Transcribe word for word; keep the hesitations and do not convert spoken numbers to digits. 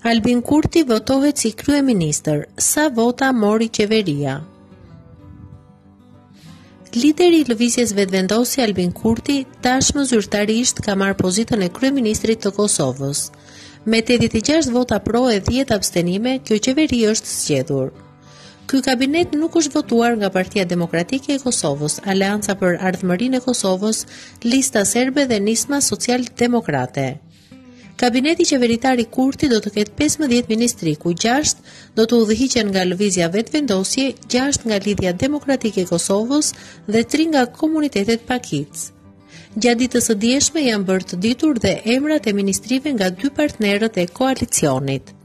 Albin Kurti votohet si kryeministër. Sa vota mori qeveria? Lideri i lëvizjes vetëvendosje Albin Kurti tashmë zyrtarisht ka marrë pozitën e kryeministrit të Kosovës. Me tetëdhjetë e gjashtë vota pro e dhjetë abstenime, kjo qeveri është zgjedhur. Ky kabinet nuk është votuar nga Partia Demokratike e Kosovës, Aleanca për Ardhmërinë e Kosovës, Lista Serbe dhe Nisma Social-Demokrate. Kabineti qeveritar i Kurti do të ketë pesëmbëdhjetë ministri, ku gjashtë do të udhëhiqen nga lëvizja vetëvendosje, gjashtë nga Lidhja Demokratike e Kosovës dhe tri nga komunitetet pakic. Gjatë ditës së dieshme janë bërë të ditur dhe emrat e ministrive nga dy partnerët e koalicionit.